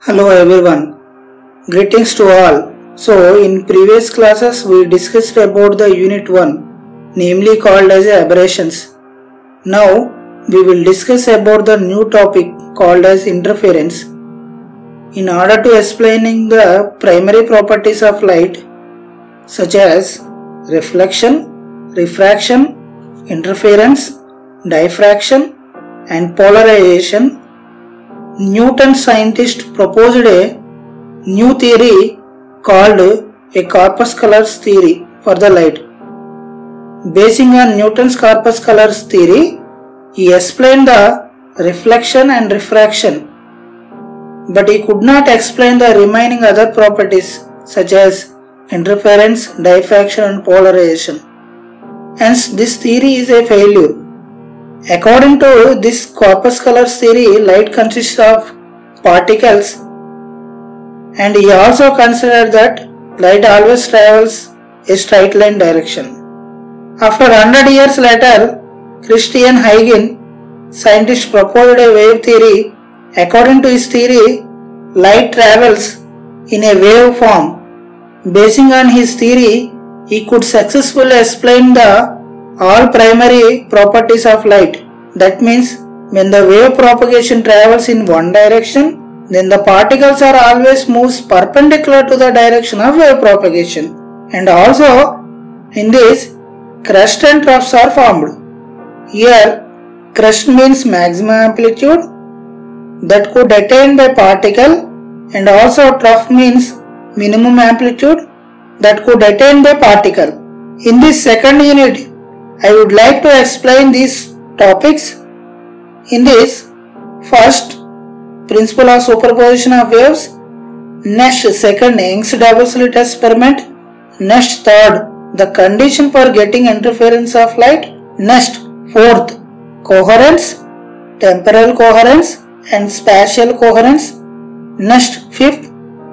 Hello everyone, greetings to all. So in previous classes we discussed about the unit 1, namely called as aberrations. Now we will discuss about the new topic called as interference. In order to explaining the primary properties of light such as reflection, refraction, interference, diffraction and polarization, Newton scientist proposed a new theory called a corpuscular theory for the light. Basing on Newton's corpuscular theory, he explained the reflection and refraction, but he could not explain the remaining other properties such as interference, diffraction and polarization. Hence, this theory is a failure. According to this corpuscular theory, light consists of particles, and he also considered that light always travels a straight line direction. After 100 years later, Christian Huygens, scientist, proposed a wave theory. According to his theory, light travels in a wave form. Basing on his theory, he could successfully explain all primary properties of light. That means when the wave propagation travels in one direction, then the particles are always moves perpendicular to the direction of wave propagation. And also in this, crust and troughs are formed. Here crust means maximum amplitude that could attain by particle, and also trough means minimum amplitude that could attain by particle. In this second unit, I would like to explain these topics. In this, first, principle of superposition of waves. Next, second, Young's double slit experiment. Next, third, the condition for getting interference of light. Next, fourth, coherence, temporal coherence and spatial coherence. Next, fifth,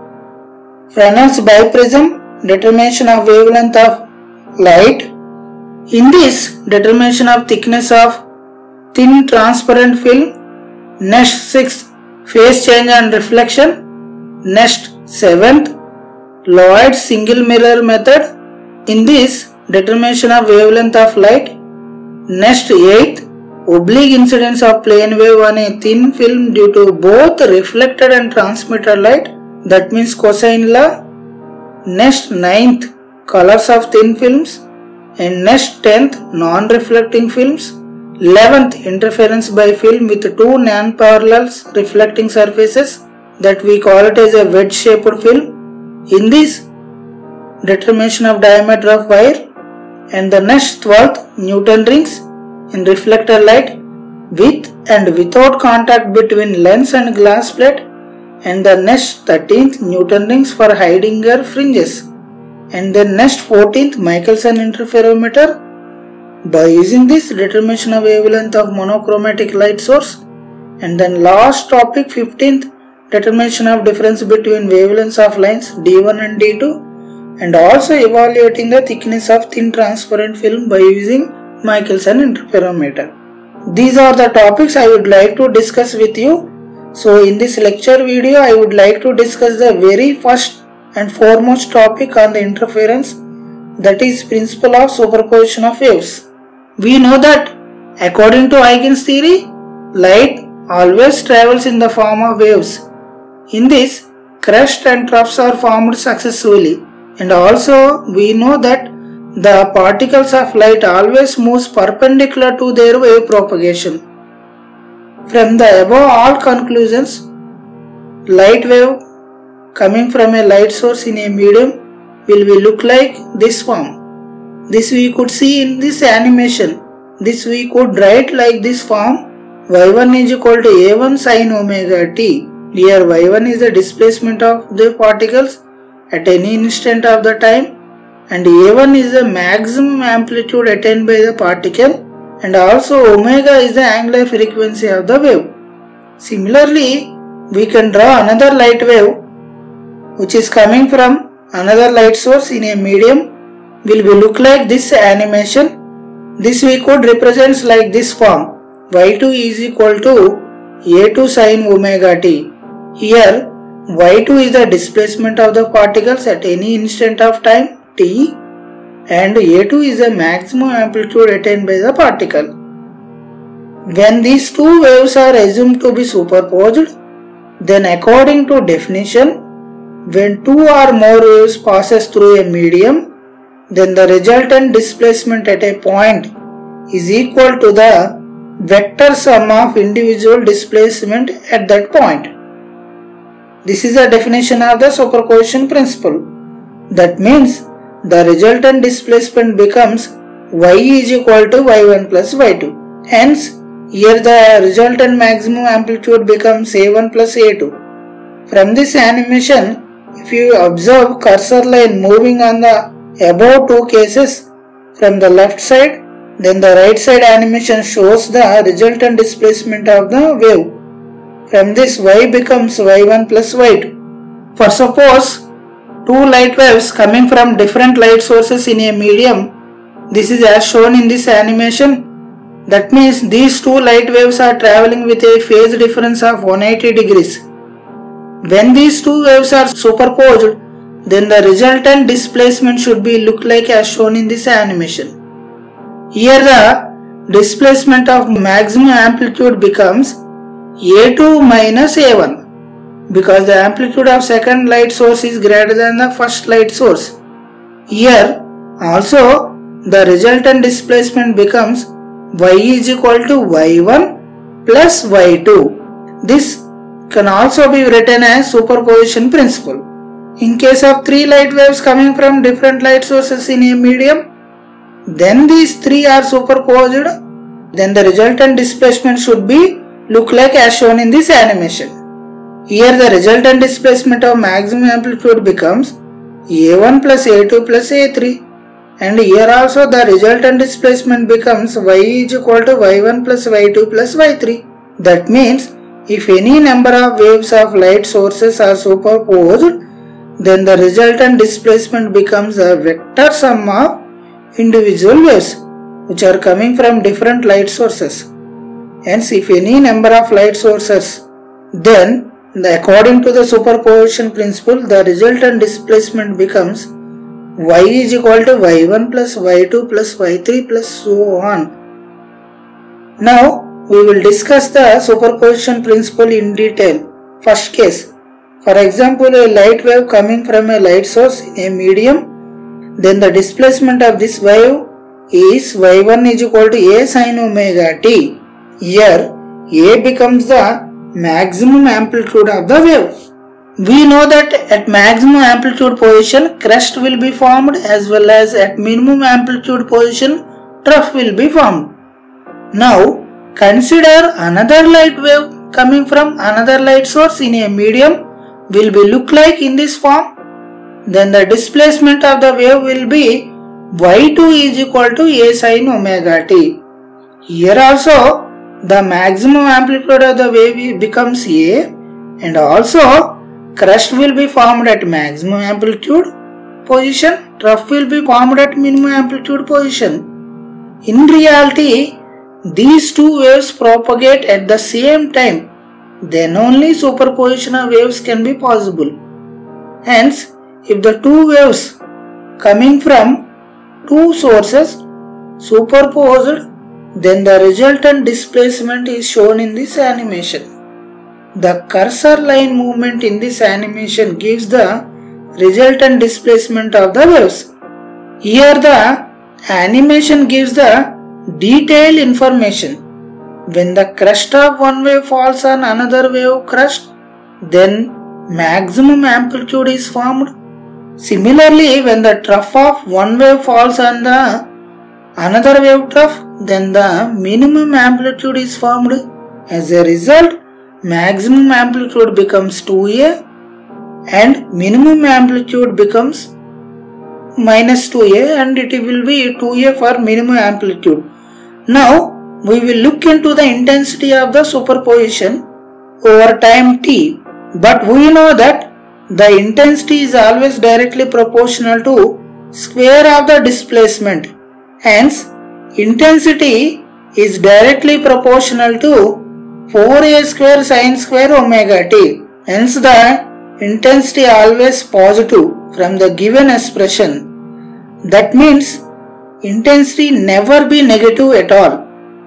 Fresnel's biprism, determination of wavelength of light. In this, determination of thickness of thin transparent film. Next, sixth, phase change and reflection. Next, seventh, Lloyd's single mirror method. In this, determination of wavelength of light. Next, eighth, oblique incidence of plane wave on a thin film due to both reflected and transmitted light. That means cosine law. Next, ninth, colors of thin films. And next, 10th, non-reflecting films. 11th, interference by film with two non-parallel reflecting surfaces, that we call it as a wedge-shaped film. In this, determination of diameter of wire. And the next, 12th, Newton rings in reflected light with and without contact between lens and glass plate. And the next, 13th, Newton rings for Heidinger fringes. And then next, 14th, Michelson interferometer. By using this, determination of wavelength of monochromatic light source. And then last topic, 15th, determination of difference between wavelengths of lines D1 and D2, and also evaluating the thickness of thin transparent film by using Michelson interferometer. These are the topics I would like to discuss with you. So in this lecture video, I would like to discuss the very first and foremost topic on the interference, that is principle of superposition of waves. We know that according to Huygens theory, light always travels in the form of waves. In this, crust and troughs are formed successively, and also we know that the particles of light always moves perpendicular to their wave propagation. From the above all conclusions, light wave coming from a light source in a medium will look like this form. This we could see in this animation. This we could write like this form: y1 is equal to a1 sin omega t. Here y1 is the displacement of the particles at any instant of the time, and a1 is the maximum amplitude attained by the particle, and also omega is the angular frequency of the wave. Similarly, we can draw another light wave which is coming from another light source in a medium will look like this animation. This we could represent like this form: y2 is equal to a2 sin omega t. Here y2 is the displacement of the particles at any instant of time t, and a2 is the maximum amplitude attained by the particle. When these two waves are assumed to be superposed, then according to definition, when two or more waves passes through a medium, then the resultant displacement at a point is equal to the vector sum of individual displacement at that point. This is a definition of the superposition principle. That means the resultant displacement becomes y is equal to y1 plus y2. Hence, here the resultant maximum amplitude becomes a1 plus a2. From this animation, if you observe cursor line moving on the above two cases from the left side, then the right side animation shows the resultant displacement of the wave. From this, y becomes y1 plus y2. For suppose two light waves coming from different light sources in a medium, this is as shown in this animation. That means these two light waves are traveling with a phase difference of 180 degrees. When these two waves are superposed, then the resultant displacement should be look like as shown in this animation. Here the displacement of maximum amplitude becomes a2 minus a1 because the amplitude of second light source is greater than the first light source. Here also the resultant displacement becomes y is equal to y1 plus y2. This can also be written as superposition principle. In case of three light waves coming from different light sources in a medium, then these three are superposed, then the resultant displacement should be look like as shown in this animation. Here the resultant displacement of maximum amplitude becomes a1 plus a2 plus a3, and here also the resultant displacement becomes y is equal to y1 plus y2 plus y3. That means if any number of waves of light sources are superposed, then the resultant displacement becomes a vector sum of individual waves which are coming from different light sources. Hence, if any number of light sources, then according to the superposition principle, the resultant displacement becomes y is equal to y1 plus y2 plus y3 plus so on. Now, we will discuss the superposition principle in detail. First case, for example, a light wave coming from a light source in a medium, then the displacement of this wave is y1 is equal to a sin omega t. Here, a becomes the maximum amplitude of the wave. We know that at maximum amplitude position, crest will be formed as well as at minimum amplitude position, trough will be formed. Now, consider another light wave coming from another light source in a medium will be look like in this form. Then the displacement of the wave will be y2 is equal to a sin omega t. Here also the maximum amplitude of the wave becomes a, and also crest will be formed at maximum amplitude position, trough will be formed at minimum amplitude position. In reality, these two waves propagate at the same time, then only superposition of waves can be possible. Hence, if the two waves coming from two sources superposed, then the resultant displacement is shown in this animation. The cursor line movement in this animation gives the resultant displacement of the waves. Here the animation gives the detailed information. When the crest of one wave falls on another wave crest, then maximum amplitude is formed. Similarly, when the trough of one wave falls on the another wave trough, then the minimum amplitude is formed. As a result, maximum amplitude becomes 2a and minimum amplitude becomes minus 2a, and it will be 2a for minimum amplitude. Now, we will look into the intensity of the superposition over time t, but we know that the intensity is always directly proportional to square of the displacement. Hence, intensity is directly proportional to 4a square sin square omega t. Hence, the intensity always positive from the given expression. That means intensity never be negative at all.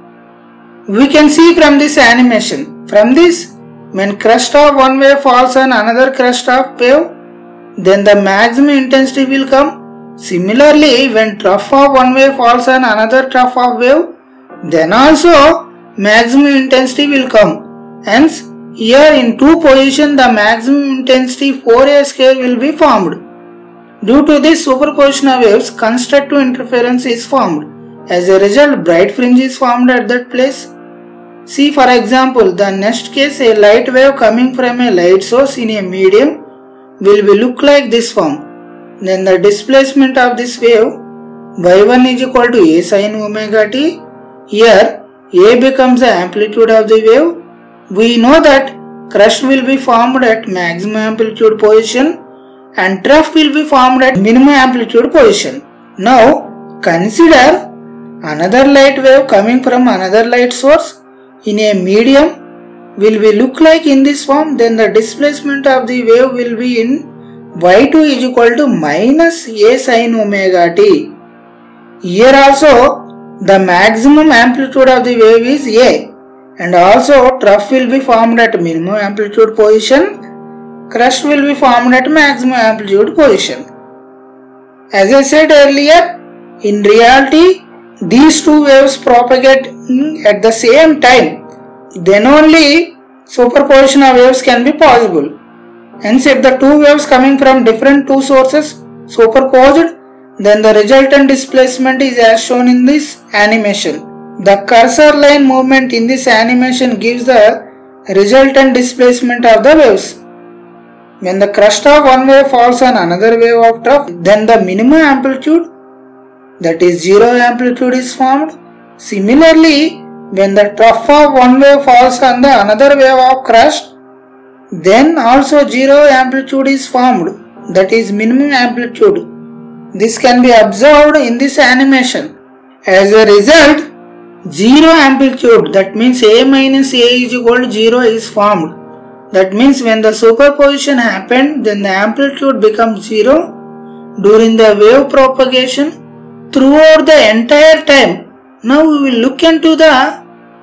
We can see from this animation. From this, when crest of one wave falls on another crest of wave, then the maximum intensity will come. Similarly, when trough of one wave falls on another trough of wave, then also maximum intensity will come. Hence, here in two positions the maximum intensity Fourier scale will be formed. Due to this superposition of waves, constructive interference is formed. As a result, bright fringe is formed at that place. See, for example, the next case, a light wave coming from a light source in a medium will look like this form. Then the displacement of this wave y1 is equal to a sin omega t. Here a becomes the amplitude of the wave. We know that crest will be formed at maximum amplitude position and trough will be formed at minimum amplitude position. Now consider another light wave coming from another light source in a medium will look like in this form. Then the displacement of the wave will be in y2 is equal to minus a sin omega t. Here also the maximum amplitude of the wave is a, and also trough will be formed at minimum amplitude position, crest will be formed at maximum amplitude position. As I said earlier, in reality these two waves propagate at the same time. Then only superposition of waves can be possible. Hence, if the two waves coming from different two sources superposed, then the resultant displacement is as shown in this animation. The cursor line movement in this animation gives the resultant displacement of the waves. When the crest of one wave falls on another wave of trough, then the minimum amplitude, that is zero amplitude, is formed. Similarly, when the trough of one wave falls on the another wave of crest, then also zero amplitude is formed, that is minimum amplitude. This can be observed in this animation. As a result, zero amplitude, that means a minus a is equal to 0 is formed. That means when the superposition happened, then the amplitude becomes 0 during the wave propagation throughout the entire time. Now we will look into the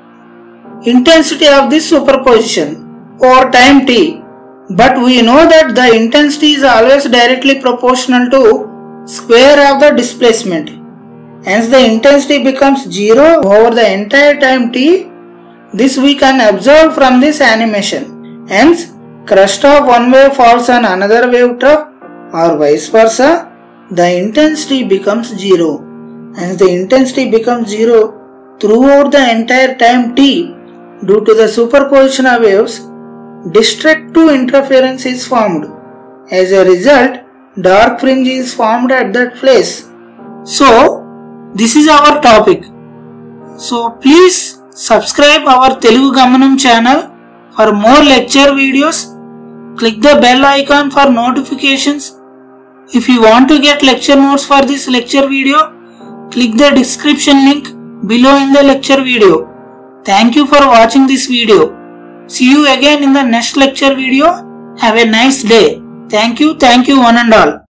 intensity of this superposition over time t. But we know that the intensity is always directly proportional to square of the displacement. Hence the intensity becomes 0 over the entire time t. This we can observe from this animation. Hence, crest of one wave falls on another wave trough or vice versa, the intensity becomes 0. Hence the intensity becomes 0 throughout the entire time t. Due to the superposition of waves, destructive interference is formed. As a result, dark fringe is formed at that place. So, this is our topic. So, please subscribe our Telugu Gamanam channel for more lecture videos. Click the bell icon for notifications. If you want to get lecture notes for this lecture video, click the description link below in the lecture video. Thank you for watching this video. See you again in the next lecture video. Have a nice day. Thank you one and all.